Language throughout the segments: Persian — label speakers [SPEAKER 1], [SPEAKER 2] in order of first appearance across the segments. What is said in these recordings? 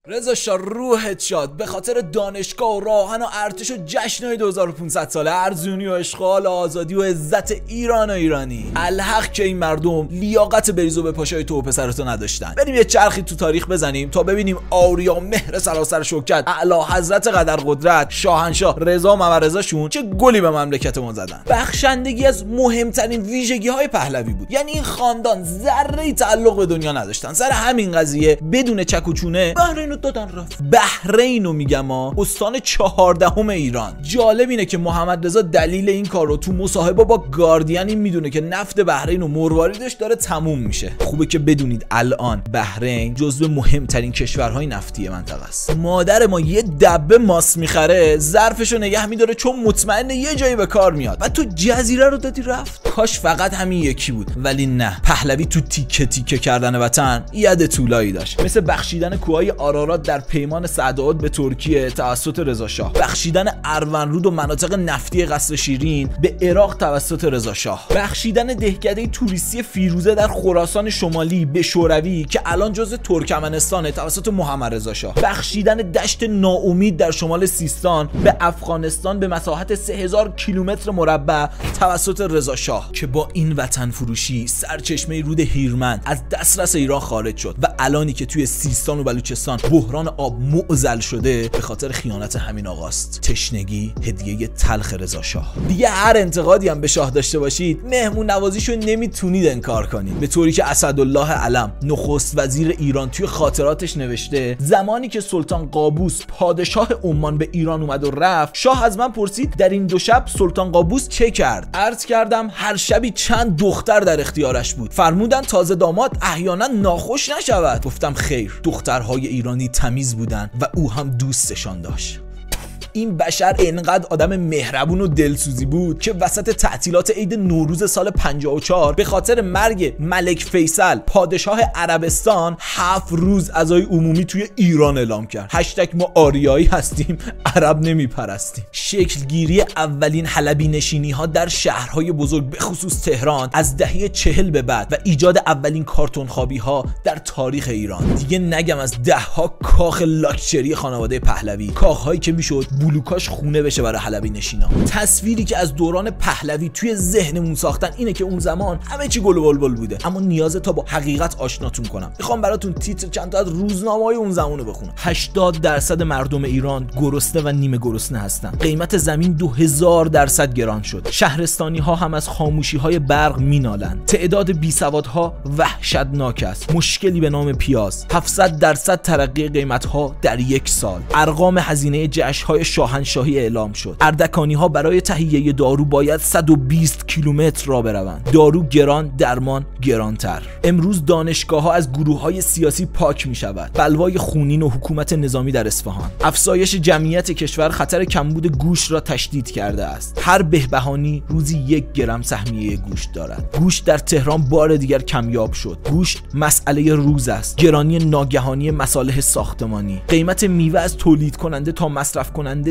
[SPEAKER 1] رضا شاه روحت شاد به خاطر دانشگاه و راهن و ارتش و جشن‌های 2500 ساله ارزونی و اشغال و آزادی و عزت ایران و ایرانی. الحق که این مردم لیاقت بریزو به پاشای تو و پسرتو نداشتن. بریم یه چرخی تو تاریخ بزنیم تا ببینیم آریا مهر سراسر شوکت اعلی حضرت قدر قدرت شاهنشاه رضا ممرضاشون چه گلی به مملکت ما زدن. بخشندگی از مهمترین ویژگی‌های پهلوی بود. یعنی این خاندان ذره‌ای تعلق به دنیا نداشتن. سر همین قضیه بدون چک و چونه بحرین دادن رفت. بحرینو میگم استان 14 ایران. جالب اینه که محمد رضا دلیل این کار رو تو مصاحبه با گاردین میدونه که نفت بحرین و مرواریدش داره تموم میشه. خوبه که بدونید الان بحرین جزو مهمترین کشورهای نفتی منطقه است. مادر ما یه دبه ماست میخره ظرفشو نگه میداره چون مطمئنه یه جایی به کار میاد. و تو جزیره رو دادی رفت. کاش فقط همین یکی بود، ولی نه. پهلوی تو تیکه تیکه کردن وطن ید طولایی داشت، مثل بخشیدن کوههای آرارات در پیمان سعدآباد به ترکیه توسط رضا شاه، بخشیدن اروندرود و مناطق نفتی قصر شیرین به عراق توسط رضا شاه، بخشیدن دهکده توریستی فیروزه در خراسان شمالی به شوروی که الان جزء ترکمنستانه توسط محمد رضا شاه، بخشیدن دشت ناامید در شمال سیستان به افغانستان به مساحت 3000 کیلومتر مربع توسط رضا شاه که با این وطن فروشی سرچشمه رود هیرمند از دسترس ایران خارج شد و الانی که توی سیستان و بلوچستان بحران آب معضل شده به خاطر خیانت همین آقاست. تشنگی هدیه تلخ رضا شاه. دیگه هر انتقادی هم به شاه داشته باشید مهمون نوازیشو نمیتونید انکار کنید، به طوری که اسدالله علم نخست وزیر ایران توی خاطراتش نوشته زمانی که سلطان قابوس پادشاه عمان به ایران اومد و رفت، شاه از من پرسید در این 2 شب سلطان قابوس چه کرد؟ عرض کردم هر شبی چند دختر در اختیارش بود. فرمودن تازه داماد احیانا ناخوش نشود. گفتم خیر، دخترهای ایرانی تمیز بودن و او هم دوستشان داشت. این بشر انقدر آدم مهربون و دلسوزی بود که وسط تعطیلات عید نوروز سال 54 به خاطر مرگ ملک فیصل پادشاه عربستان 7 روز عزای عمومی توی ایران اعلام کرد. هشتگ ما آریایی هستیم، عرب نمیپرستیم. شکلگیری اولین حلبی نشینی ها در شهرهای بزرگ به خصوص تهران از دهه 40 به بعد و ایجاد اولین کارتون خوابی ها در تاریخ ایران. دیگه نگم از 10 ها کاخ لاکچری خانواده پهلوی، کاخهایی که میشد بلوکاش خونه بشه برای حلبی نشینا. تصویری که از دوران پهلوی توی ذهنمون ساختن اینه که اون زمان همه چی گل و بلبل بوده، اما نیازه تا با حقیقت آشناتون کنم. میخوام براتون تیتر چند تا از روزنامه‌های اون زمانو بخونم. 80% مردم ایران گرسنه و نیمه گرسنه هستن. قیمت زمین 2000% گران شد. شهرستانی ها هم از خاموشی های برق مینالن. تعداد بیسوادها وحشتناک است. مشکلی به نام پیاز. 700% ترقی قیمت ها در 1 سال. ارقام هزینه جشن‌های شاهنشاهی اعلام شد. اردکانی ها برای تهیه دارو باید 120 کیلومتر راه بروند. دارو گران، درمان گرانتر. امروز دانشگاه ها از گروه های سیاسی پاک می شود. بلوای خونین و حکومت نظامی در اصفهان. افزایش جمعیت کشور خطر کمبود گوشت را تشدید کرده است. هر بهبهانی روزی 1 گرم سهمیه گوشت دارد. گوشت در تهران بار دیگر کمیاب شد. گوشت مسئله روز است. گرانی ناگهانی مصالح ساختمانی. قیمت میوه از تولید کننده تا مصرف کننده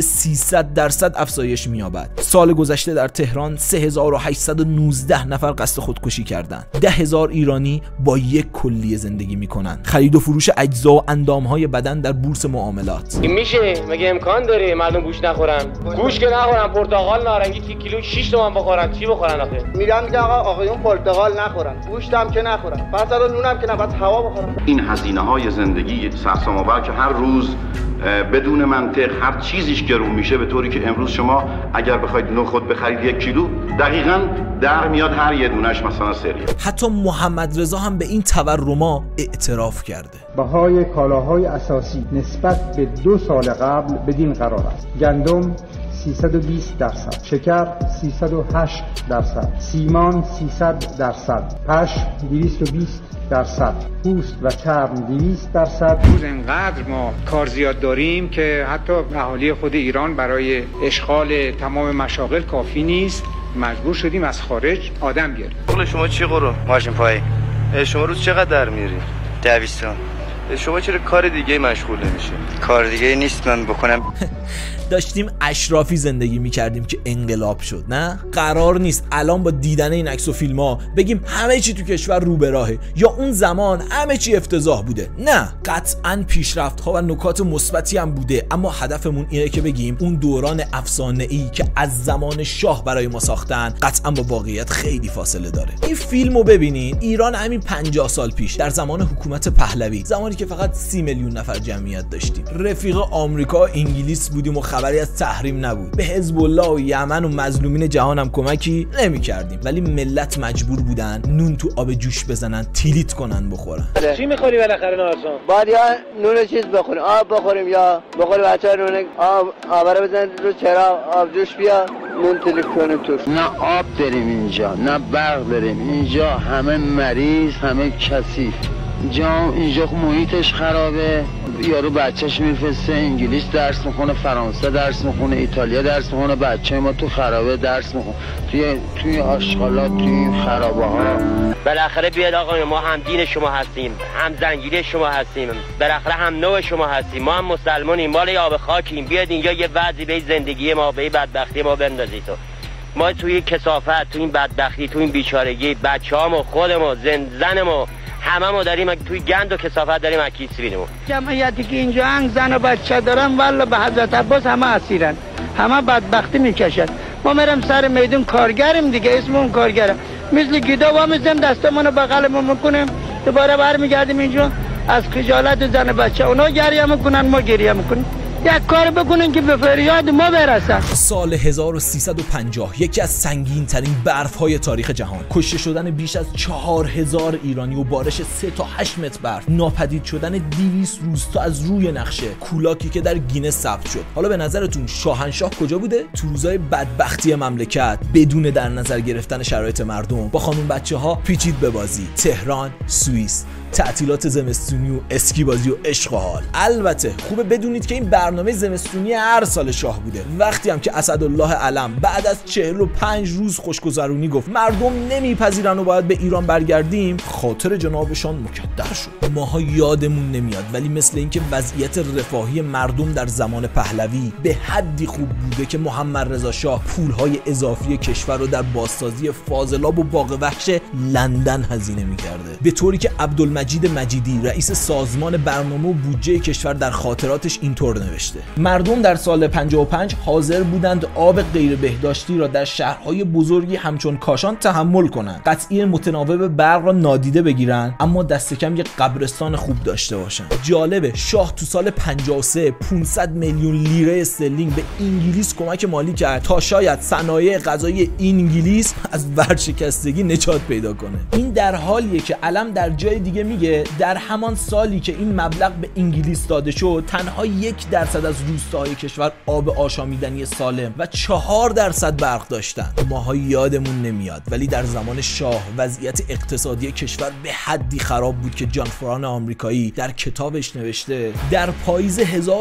[SPEAKER 1] 300% افزایش می‌یابد. سال گذشته در تهران 3819 نفر قصد خودکشی کردند. 10,000 ایرانی با یک کلیه زندگی می‌کنند. خرید و فروش اجزا و اندام‌های بدن در بورس معاملات.
[SPEAKER 2] این میشه؟ مگه امکان داره مردم گوشت نخورن؟ گوشت که نخورن، پرتقال نارنگی که کیلو 6 تومن بخورن، چی بخورن آخه؟
[SPEAKER 3] میگم آقایون پرتقال نخورن، گوشت هم که نخورن، بعد الان نون هم که نباید هوا بخورن.
[SPEAKER 4] این هزینه‌های زندگی سرسام‌آور که هر روز بدون منطق هر چیزیش گرون میشه، به طوری که امروز شما اگر بخواید نخود بخرید 1 کیلو دقیقاً در میاد هر یه دونش مثلا سریه.
[SPEAKER 1] حتی محمد رضا هم به این تورما اعتراف کرده.
[SPEAKER 5] بهای کالاهای اساسی نسبت به 2 سال قبل بدین قرار است: گندم 320%، شکر 308%، سیمان 300%، پشم 220%، پوست و چرم 200%.
[SPEAKER 6] روز انقدر ما کار زیاد داریم که حتی اهالی خود ایران برای اشغال تمام مشاغل کافی نیست. مجبور شدیم از خارج آدم بیاریم.
[SPEAKER 7] پول شما چی قرو؟ ماشین پایی. شما روز چقدر در میاری؟ 200. شما چرا کار دیگه مشغول نمیشین؟ کار دیگه نیست من بکنم.
[SPEAKER 1] داشتیم اشرافی زندگی میکردیم که انقلاب شد. نه قرار نیست الان با دیدن این عکس و فیلم ها بگیم همه چی تو کشور رو به راهه یا اون زمان همه چی افتضاح بوده. نه، قطعاً پیشرفت ها و نکات مثبتی هم بوده، اما هدفمون اینه که بگیم اون دوران افسانه‌ای که از زمان شاه برای ما ساختن قطعاً با واقعیت خیلی فاصله داره. این فیلمو ببینین، ایران همین 50 سال پیش در زمان حکومت پهلوی، زمانی که فقط 30 میلیون نفر جمعیت داشتیم، رفیق آمریکا و انگلیس بودیم و خبری از تحریم نبود، به حزب الله و یمن و مظلومین جهان هم کمکی نمی‌کردیم، ولی ملت مجبور بودن نون تو آب جوش بزنن، تیلیت کنن بخورن.
[SPEAKER 2] چی می‌خوری بالاخره نارسان؟
[SPEAKER 3] باید یا نون چیز بخوریم، آب بخوریم یا بخوریم بچه‌ها نون آب رو بزنید رو چراغ، آب جوش بیا نون تلیف کنیم توش.
[SPEAKER 8] نه آب داریم اینجا، نه برق داریم اینجا، همه مریض، همه کثیف. اینجا محیطش خرابه، یارو بچهش میفرسته انگلیس درس میخونه، فرانسه درس میخونه، ایتالیا درس میخونه، بچه ما تو خرابه درس میخونه، توی آشغالات، توی خرابه ها.
[SPEAKER 2] بالاخره بیاد آقا، ما هم دین شما هستیم، هم زنگیری شما هستیم، بالاخره هم نوع شما هستیم، ما هم مسلمانیم، مال آب خاکیم، بیاد اینجا یه وضعی به زندگی ما، به بدبختی ما بندازید. ما توی کثافت، توی این بدبختی، توی این بیچارگی، بچه‌هامو، خودمو، زنمو، همه ما داریم توی گند و کثافت داریم اکیس بینیم.
[SPEAKER 9] جمعیتی که اینجا زن و بچه دارن والله به حضرت عباس همه اسیرن، همه بدبختی میکشن. ما میرم سر میدون کارگریم دیگه، اسم اون کارگره، مثل گیدا و میزنیم دستمونو بغلمون میکنیم، دوباره برمیگردیم اینجا از خجالت زن و بچه. اونا گریه میکنن، ما گریه میکنیم. یک کار بکنن که به فریاد ما برسن.
[SPEAKER 1] سال 1350 یکی از سنگین ترین برف های تاریخ جهان، کشته شدن بیش از 4000 ایرانی و بارش 3 تا 8 متر برف، ناپدید شدن 200 روز تا از روی نقشه کولاکی که در گینس ثبت شد. حالا به نظرتون شاهنشاه کجا بوده؟ تو روزای بدبختی مملکت، بدون در نظر گرفتن شرایط مردم، با خانم بچه ها پیچید به بازی. تهران، سوئیس، تعطیلات زمستونی و اسکی بازی و عشق و حال. البته خوبه بدونید که این برنامه زمستونی هر سال شاه بوده. وقتی هم که اسدالله علم بعد از 45 روز خوشگذرونی گفت مردم نمیپذیرن و باید به ایران برگردیم، خاطر جنابشان مکدر شد. ماها یادمون نمیاد، ولی مثل اینکه وضعیت رفاهی مردم در زمان پهلوی به حدی خوب بوده که محمد رضا شاه پولهای اضافی کشور رو در بازسازی فاضلاب و باغ وحش لندن هزینه میکرده، به طوری که عبدالمجید مجیدی رئیس سازمان برنامه و بودجه کشور در خاطراتش اینطور نوشته: مردم در سال 55 حاضر بودند آب غیر بهداشتی را در شهرهای بزرگی همچون کاشان تحمل کنند، قطعی متناوب برق را نادیده بگیرند، اما دست کم یک قبرستان خوب داشته باشند. جالبه شاه تو سال 53 500 میلیون لیره استرلینگ به انگلیس کمک مالی کرد تا شاید صنایع غذایی انگلیس از ورشکستگی نجات پیدا کنه. این در حالیه که علم در جای دیگه میگه در همان سالی که این مبلغ به انگلیس داده شد، تنها 1% از روستاهای کشور آب آشامیدنی سالم و 4% برق داشتن. ماها یادمون نمیاد، ولی در زمان شاه وضعیت اقتصادی کشور به حدی خراب بود که جان فران آمریکایی در کتابش نوشته در پاییز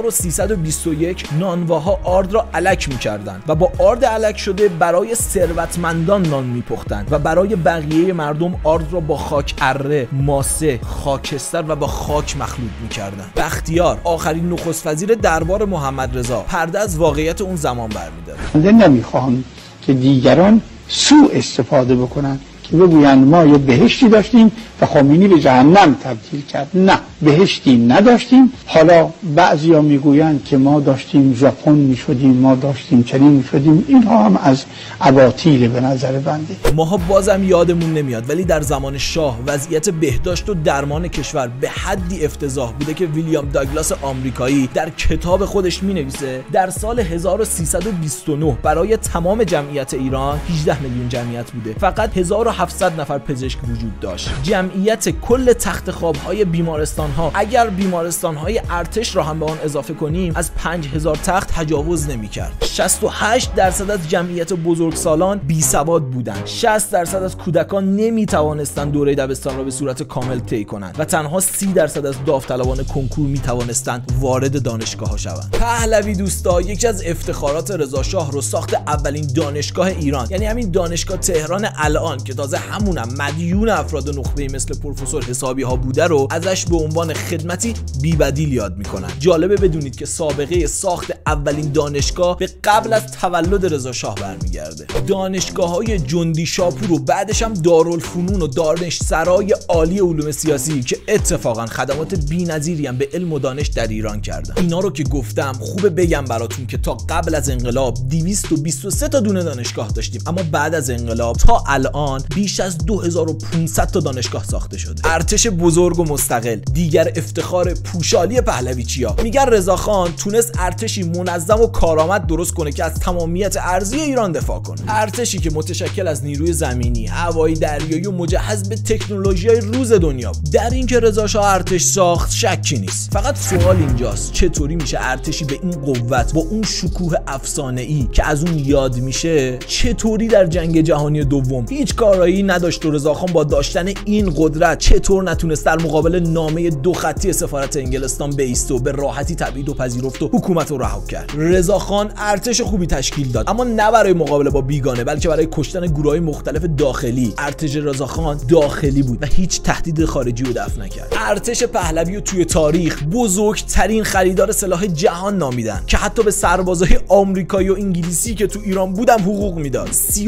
[SPEAKER 1] 1321 نانواها آرد را الک میکردند و با آرد الک شده برای ثروتمندان نان میپختند و برای بقیه مردم آرد را با خاک اره، ماسه، خاکستر و با خاک مخلوط میکردند. بختیار آخرین نخست وزیر دربار محمد رضا پرده از واقعیت اون زمان برمی‌داره.
[SPEAKER 5] نمیخوام که دیگران سوء استفاده بکنن که بگویند ما یه بهشتی داشتیم و خمینی به جهنم تبدیل کرد. نه، بهشتی نداشتیم. حالا بعضیا میگویند که ما داشتیم ژاپن میشدیم، ما داشتیم چنین میشدیم. اینها هم از اباطیل به نظر بنده.
[SPEAKER 1] ماها بازم یادمون نمیاد، ولی در زمان شاه وضعیت بهداشت و درمان کشور به حدی افتضاح بوده که ویلیام داگلاس آمریکایی در کتاب خودش مینویسه در سال 1329 برای تمام جمعیت ایران 18 میلیون جمعیت بوده، فقط 1700 نفر پزشک وجود داشت. جمعیت کل تخت خواب‌های بیمارستان‌ها اگر بیمارستان‌های ارتش را هم به آن اضافه کنیم از 5000 تخت تجاوز نمی‌کرد. 68% از جمعیت بزرگسالان بیسواد بودند. 60% از کودکان نمی‌توانستند دوره دبستان را به صورت کامل طی کنند و تنها 30% از داوطلبان کنکور می‌توانستند وارد دانشگاه‌ها شوند. پهلوی دوستا یکی از افتخارات رضا شاه رو ساخت اولین دانشگاه ایران، یعنی همین دانشگاه تهران الان که تازه تازه همونم مدیون افراد نخبه مثل پروفسور حسابی ها بوده رو ازش به عنوان خدمتی بی‌بدیل یاد میکنن. جالبه بدونید که سابقه ساخت اولین دانشگاه به قبل از تولد رضا شاه برمیگرده. دانشگاه‌های جندی شاپور و بعدش هم دارالفنون و دانشسرای عالی علوم سیاسی که اتفاقا خدمات بی‌نظیری هم به علم و دانش در ایران کردن. اینا رو که گفتم خوبه بگم براتون که تا قبل از انقلاب 223 تا دونه دانشگاه داشتیم، اما بعد از انقلاب تا الان بیش از 2500 تا دانشگاه ساخته شده. ارتش بزرگ و مستقل، دیگر افتخار پوشالی پهلویچیا. میگن رضاخان تونست ارتشی منظم و کارآمد درست کنه که از تمامیت ارضی ایران دفاع کنه. ارتشی که متشکل از نیروی زمینی، هوایی، دریایی و مجهز به تکنولوژی‌های روز دنیا بود. در اینکه رضا شاه ارتش ساخت شکی نیست. فقط سوال اینجاست چطوری میشه ارتشی به این قوت با اون شکوه افسانه‌ای که از اون یاد میشه، چطوری در جنگ جهانی دوم هیچ کارایی نداشت و رضاخان با داشتن این قدرت چطور نتونست در مقابل نامه 2 خطی سفارت انگلستان بایسته و به راحتی تبعید و پذیرفت و حکومت رو رها کرد. رضاخان ارتش خوبی تشکیل داد، اما نه برای مقابله با بیگانه بلکه برای کشتن گروه‌های مختلف داخلی. ارتش رضاخان داخلی بود و هیچ تهدید خارجی رو دفع نکرد. ارتش پهلوی رو توی تاریخ بزرگترین خریدار سلاح جهان نامیدن که حتی به سربازای آمریکایی و انگلیسی که تو ایران بودن حقوق میداد.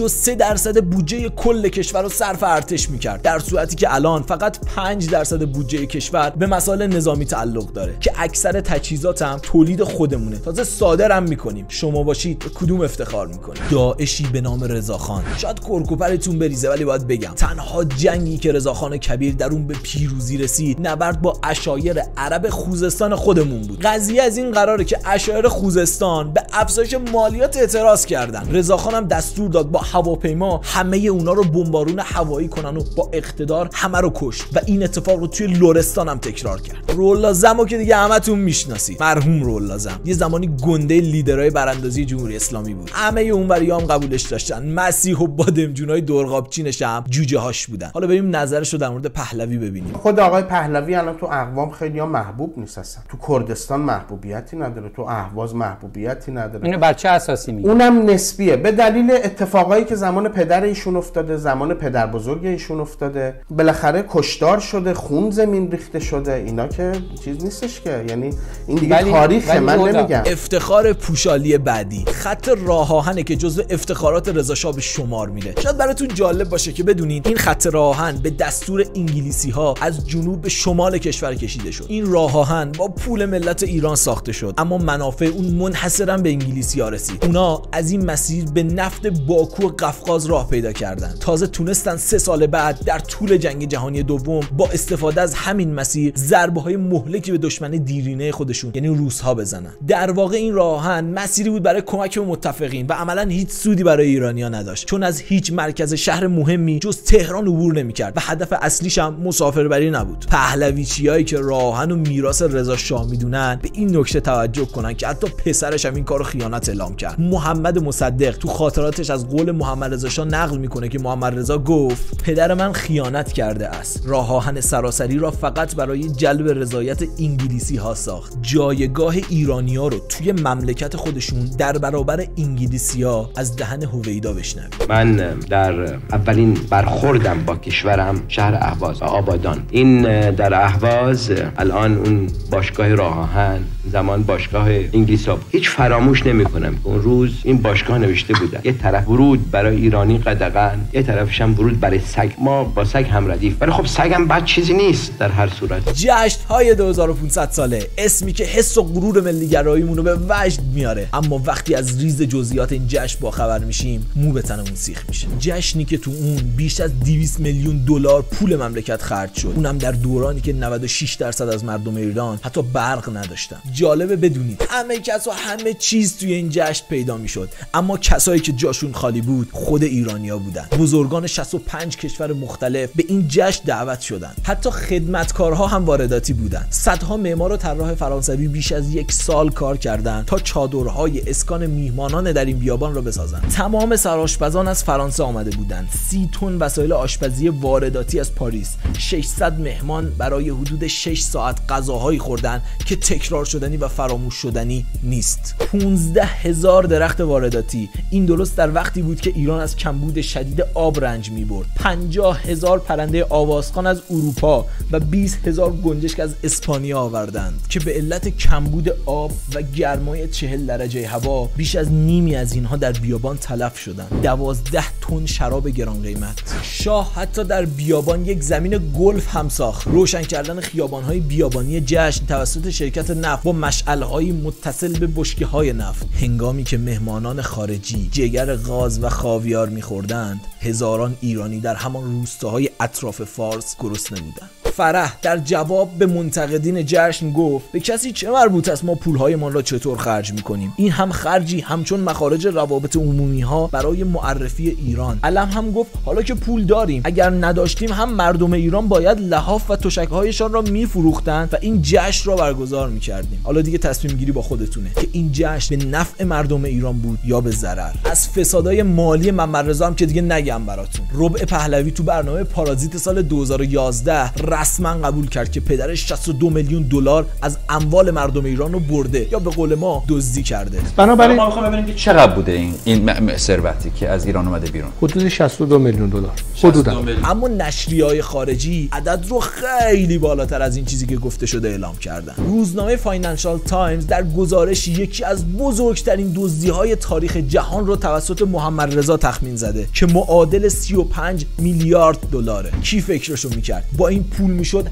[SPEAKER 1] 33% بودجه کل کشور رو صرف ارتش میکرد، در صورتی که الان فقط 5% بودجه کشور به مسائل نظامی تعلق داره که اکثر تجهیزات هم تولید خودمونه، تازه صادرم میکنیم. شما باشید به کدوم افتخار میکنید؟ داعشی به نام رضاخان. شاید کرکوپرتون بریزه ولی باید بگم تنها جنگی که رضاخان کبیر در اون به پیروزی رسید نبرد با عشایر عرب خوزستان خودمون بود. قضیه از این قراره که عشایر خوزستان به افزایش مالیات اعتراض کردن. رضاخان هم دستور داد با هواپیما همه اونا رو بمبارون هوایی کنن و با اقتدار همه رو کشت و این اتفاق رو توی لرستان هم تکرار کرد. رولازمو که دیگه همتون میشناسید، مرحوم رولازم یه زمانی گنده لیدرهای براندازی جمهوری اسلامی بود. همه اونوریام قبولش داشتن. مسیح و بادمجونای دورقابچینش هم جوجه هاش بودن. حالا بریم نظرش رو در مورد پهلوی ببینیم.
[SPEAKER 10] خود آقای پهلوی الان تو اقوام خیلی‌ها محبوب نیست اصلا. تو کردستان محبوبیتی نداره، تو اهواز محبوبیتی نداره.
[SPEAKER 11] اینو بر چه اساسی میگی؟
[SPEAKER 10] اونم نسبیه، به دلیل اتفاقایی که زمان پدر ایشون افتاده، زمان پدر بزرگ ایشون افتاده. بالاخره کشتار شده، خون زمین ریخته شده. اینا که چیز نیستش که، یعنی این دیگه تاریخه. من نمیگم.
[SPEAKER 1] افتخار پوشالی بعدی، خط راه آهنه که جزو افتخارات رضا شاه به شمار میره. شاید براتون جالب باشه که بدونین این خط راه آهن به دستور انگلیسی ها از جنوب به شمال کشور کشیده شد. این راه آهن با پول ملت ایران ساخته شد، اما منافع اون منحصرا به انگلیسی ها رسید. اونا از این مسیر به نفت باکو و قفقاز راه پیدا کردن. تازه تونستن 3 سال بعد در طول جنگ جهانی دوم با استفاده از همین مسیر ضربه‌های مهلکی به دشمن دیرینه خودشون یعنی روس‌ها بزنن. در واقع این راه آهن مسیری بود برای کمک به متفقین و عملاً هیچ سودی برای ایرانی‌ها نداشت، چون از هیچ مرکز شهر مهمی جز تهران عبور نمی‌کرد و هدف اصلیش هم مسافربری نبود. پهلویچیایی که راه آهن و میراث رضا شاه میدونن به این نکته توجه کنن که حتی پسرش هم این کارو خیانت اعلام کرد. محمد مصدق تو خاطراتش از قول محمد رضا شاه نقل میکنه که محمد رضا گفت پدر من خیانت کرده است، راه آهن سراسری را فقط برای جلب رضایت انگلیسی ها ساخت. جایگاه ایرانی‌ها رو توی مملکت خودشون در برابر انگلیسی‌ها از دهن هویدا بشنویم.
[SPEAKER 12] من در اولین برخوردم با کشورم شهر اهواز و آبادان. این در اهواز الان اون باشگاه راه آهن زمان باشگاه انگلیس‌ها، هیچ فراموش نمی‌کنم اون روز این باشگاه نوشته بودن یه طرف ورود برای ایرانی قدغن، یه طرفش هم ورود برای سگ. ما با سگ هم ردیف، ولی خب سگ هم بد چیزی نیست در هر صورت.
[SPEAKER 1] جشن‌های 2500 ساله، اسمی که حس و غرور ملی‌گراییمون رو به وجد میاره، اما وقتی از ریز جزئیات این جشن با خبر میشیم مو به تنمون سیخ میشه. جشنی که تو اون بیش از 200 میلیون دلار پول مملکت خرج شد، اونم در دورانی که 96% از مردم ایران حتی برق نداشتن. جالبه بدونید همه کس و همه چیز توی این جشن پیدا میشد، اما کسایی که جاشون خالی بود خود ایرانیا بودن. بزرگان 65 کشور مختلف به این جشن دعوت شدن، حتی خدمتکارها هم وارداتی بودن. صدها معمار و طراح فرانسوی بیش از 1 سال کار کردند تا چادرهای اسکان میهمانان در این بیابان را بسازند. تمام سرآشپزان از فرانسه آمده بودند. 30 تن وسایل آشپزی وارداتی از پاریس. 600 مهمان برای حدود 6 ساعت غذاهایی خوردن که تکرار شدنی و فراموش شدنی نیست. 15,000 درخت وارداتی. این درست در وقتی بود که ایران از کمبود شدید آب رنج رنج میبرد. 50,000 پرنده آوازخوان از اروپا و 20,000 گنجشک از اسپانیا آوردند که به علت کمبود آب و گرمای 40 درجه هوا بیش از نیمی از اینها در بیابان تلف شدند. 12 تن شراب گران قیمت. شاه حتی در بیابان یک زمین گلف هم ساخت. روشن کردن خیابان‌های بیابانی جشن توسط شرکت نفت با مشعل‌های متصل به بشکه‌های نفت. هنگامی که مهمانان خارجی جگر غاز و خاویار می‌خوردند، هزاران ایرانی در همان روستاهای اطراف فارس گرسنه بودند. فرح در جواب به منتقدین جشن گفت به کسی چه مربوط است ما پولهایمان را چطور خرج میکنیم؟ این هم خرجی همچون مخارج روابط عمومی ها برای معرفی ایران. علم هم گفت حالا که پول داریم، اگر نداشتیم هم مردم ایران باید لحاف و تشک‌هایشان را میفروختند و این جشن را برگزار میکردیم. حالا دیگه تصمیم گیری با خودتونه که این جشن به نفع مردم ایران بود یا به ضرر. از فسادهای مالی محمدرضا هم که دیگه نگم براتون. ربع پهلوی تو برنامه پارازیت سال 2011 رسما قبول کرد که پدرش 62 میلیون دلار از اموال مردم ایران رو برده یا به قول ما دزدی کرده.
[SPEAKER 11] بنابراین ما می‌خوایم ببینیم که چقدر بوده این ثروتی که از ایران اومده بیرون.
[SPEAKER 10] حدود 62 میلیون دلار. حدودا.
[SPEAKER 1] اما نشریه‌های خارجی عدد رو خیلی بالاتر از این چیزی که گفته شده اعلام کردن. روزنامه فاینانشال تایمز در گزارش یکی از بزرگترین دزدی‌های تاریخ جهان رو توسط محمدرضا تخمین زده که معادل 35 میلیارد دلاره. کی فکرشو می‌کرد با این پول میشد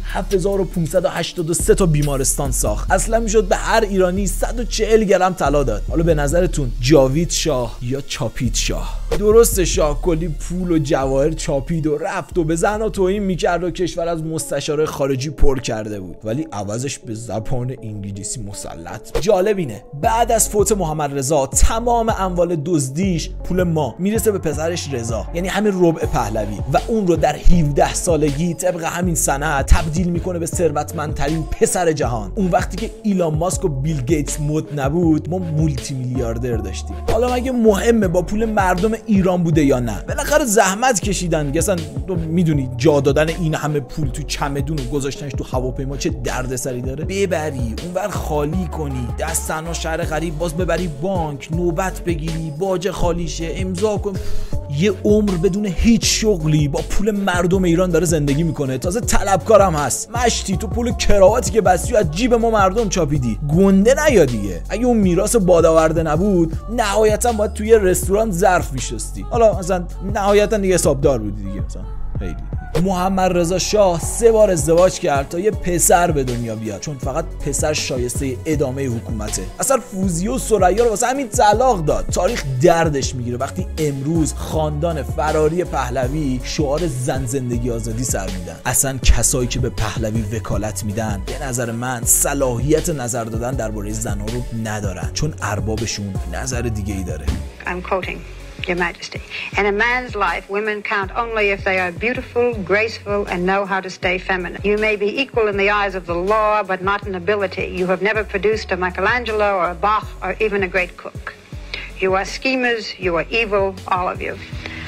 [SPEAKER 1] 7583 تا بیمارستان ساخت. اصلا میشد به هر ایرانی 140 گرم طلا داد. حالا به نظرتون جاوید شاه یا چاپید شاه؟ درسته شاه کلی پول و جواهر چاپید و رفت و به زن و توهین میکرد و کشور از مستشار خارجی پر کرده بود، ولی عوضش به زبان انگلیسی مسلط. جالب اینه بعد از فوت محمدرضا تمام اموال دزدیش پول ما میرسه به پسرش رضا، یعنی همین ربع پهلوی، و اون رو در 17 سالگی طبق همین سند تبدیل میکنه به ثروتمندترین پسر جهان. اون وقتی که ایلان ماسک و بیل گیتس مد نبود ما مولتی میلیاردر داشتیم. حالا مگه مهمه با پول مردم ایران بوده یا نه؟ بالاخره زحمت کشیدن دیگه. اصلا تو میدونی جا دادن این همه پول تو چمدون و گذاشتنش تو هواپیما چه دردسری داره؟ ببری اونور خالی کنی، دست تنها شهر غریب باز ببری بانک، نوبت بگیری، باج خالیشه، امضا کن. یه عمر بدون هیچ شغلی با پول مردم ایران داره زندگی میکنه، تازه طلبکارم هست. مشتی تو پول کراواتی که بستی از جیب ما مردم چاپیدی. گنده نیا دیگه. اگه اون میراث بادآورده نبود نهایتا باید توی رستوران ظرف میشستی. حالا مثلا نهایتا دیگه حسابدار بودی دیگه. مثلا خیلی محمدرضا شاه 3 بار ازدواج کرد تا یه پسر به دنیا بیاد، چون فقط پسر شایسته ادامه حکومته. اصلا فوزیه و ثریا رو واسه همین طلاق داد. تاریخ دردش میگیره وقتی امروز خاندان فراری پهلوی شعار زن زندگی آزادی سر میدن. اصلا کسایی که به پهلوی وکالت میدن به نظر من صلاحیت نظر دادن درباره زنها رو ندارن، چون اربابشون نظر دیگه ای داره.
[SPEAKER 13] I'm quoting Your Majesty. In a man's life, women count only if they are beautiful, graceful, and know how to stay feminine. You may be equal in the eyes of the law, but not in ability. You have never produced a Michelangelo or a Bach or even a great cook. You are schemers, you are evil, all of you.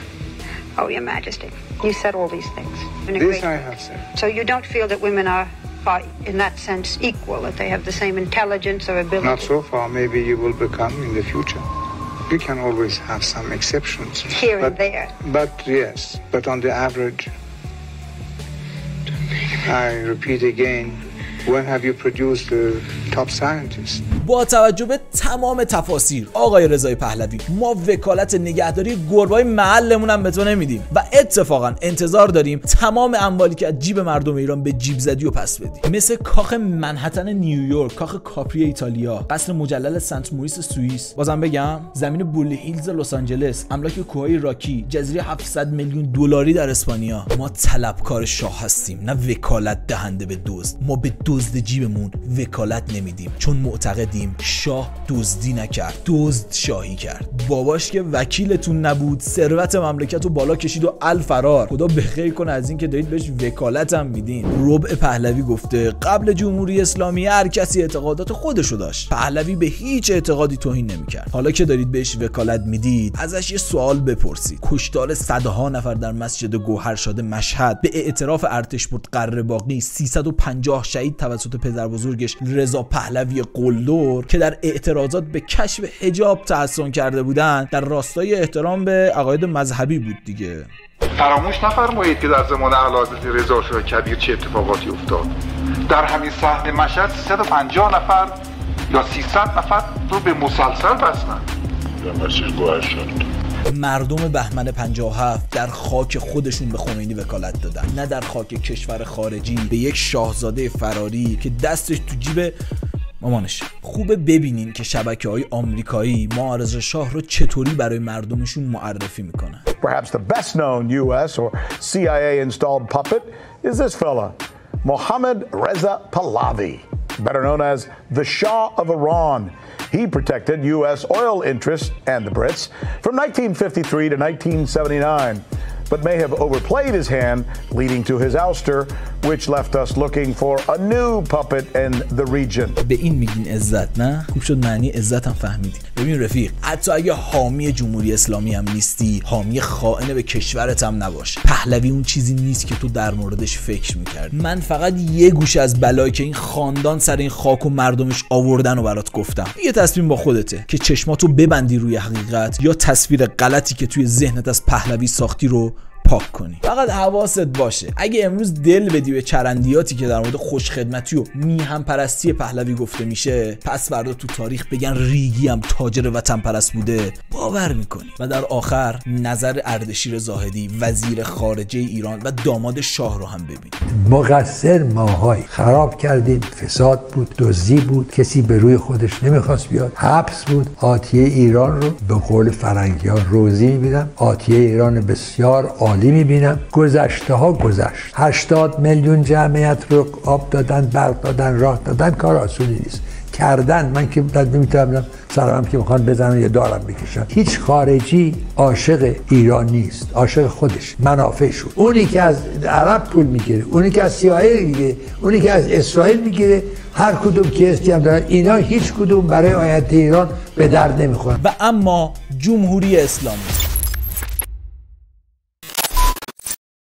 [SPEAKER 13] Oh, Your Majesty, you said all these things.
[SPEAKER 6] This I have said.
[SPEAKER 13] So you don't feel that women are in that sense equal, that they have the same intelligence or ability?
[SPEAKER 6] Not so far. Maybe you will become in the future. You can always have some exceptions.
[SPEAKER 13] Here and there.
[SPEAKER 6] But yes, but on the average, I repeat again, when have you produced a top scientist?
[SPEAKER 1] با توجه به تمام تفاسیر آقای رضای پهلوی ما وکالت نگهداری گربه‌های محلمون هم به تو نمیدیم و اتفاقا انتظار داریم تمام اموالی که از جیب مردم ایران به جیب زدی و پس بدی. مثل کاخ منهتن نیویورک، کاخ کاپری ایتالیا، قصر مجلل سنت موریس سوئیس، بازم بگم زمین بولی هیلز لس آنجلس، املاک کوههای راکی، جزیره 700 میلیون دلاری در اسپانیا. ما طلبکار شاه هستیم نه وکالت دهنده به دزد. ما به دزد جیبمون وکالت نمیدیم چون معتقدیم شاه دزدی نکرد، دزد شاهی کرد. باباش که وکیلتون نبود ثروت مملکت رو بالا کشید و الفرار. خدا بخیر کنه از این که دارید بهش وکالت هم میدین. ربع پهلوی گفته قبل جمهوری اسلامی هر کسی اعتقادات خودشو داشت. پهلوی به هیچ اعتقادی توهین نمیکرد. حالا که دارید بهش وکالت میدید ازش یه سوال بپرسید. کشتار صدها نفر در مسجد گوهرشاد مشهد به اعتراف ارتشبرد قره‌باقی 350 شهید توسط پدر بزرگش رضا پهلوی قلدر که در اعتراضات به کشف حجاب تحسن کرده بودند در راستای احترام به عقاید مذهبی بود دیگه.
[SPEAKER 14] فراموش نفرمایید که در زمان اعلیحضرت رضا شاه کبیر چه اتفاقاتی افتاد. در همین صحن مشهد 350 نفر یا 300 نفر رو به مسلسل بستن.
[SPEAKER 1] مردم بهمن 57 در خاک خودشون به خمینی وکالت دادن، نه در خاک کشور خارجی به یک شاهزاده فراری که دستش تو جیب مامانش. خوبه ببینین که شبکه‌های آمریکایی معارضه شاه رو چطوری برای مردمشون معرفی میکنن.
[SPEAKER 15] Perhaps the best known US or CIA installed puppet is this fella, Mohammad Reza Pahlavi, better known as the Shah of Iran. He protected US oil interests and the Brits from 1953 to 1979. But may have overplayed his hand, leading to his ouster, which left us looking for a new puppet in the region.
[SPEAKER 1] به این میگین عزت، نه؟ خوب شد معنی عزت هم فهمیدی. ببین رفیق، حتی اگه حامی جمهوری اسلامی هم نیستی، حامی خائن به کشورت هم نباش. پهلوی اون چیزی نیست که تو در موردش فکر میکردی. من فقط یه گوشه از بلایی که این خاندان سر این خاک و مردمش آوردن و برات گفتم. یه تصمیم با خودته که چشماتو ببندی روی حقیقت یا تصویر غلطی که توی ذهنت از پهلوی ساختی رو پاک کنی. فقط حواست باشه اگه امروز دل بدی به چرندیاتی که در مورد خوشخدمتی و میهم پرستی پهلوی گفته میشه، پس فردا تو تاریخ بگن ریگی هم تاجر وطن پرست بوده، باور میکنی. و در آخر نظر اردشیر زاهدی وزیر خارجه ایران و داماد شاه رو هم ببین.
[SPEAKER 16] مقصر ماهای خراب کردیم، فساد بود، دزدی بود، کسی به روی خودش نمیخواست بیاد، حبس بود. آتیه ایران رو به قول فرنگی ها روزی میبینم، آتیه ایران بسیار عالی میبینم. گذشته ها گذشت. 80 میلیون جمعیت رو آب دادن، برق دادن، راه دادن، کار آسونی نیست. کردن. من که نمیتونم سرم که میخوان بزنن یا دارم بکشن. هیچ خارجی عاشق ایران نیست، عاشق خودش، منافعش. اونی که از عرب پول میگیره، اونی که از CIA میگیره، اونی که از اسرائیل میگیره، هر کدوم که هم دارن، اینا هیچ کدوم برای آینده ایران به درد نمیخورن.
[SPEAKER 1] و اما جمهوری اسلامی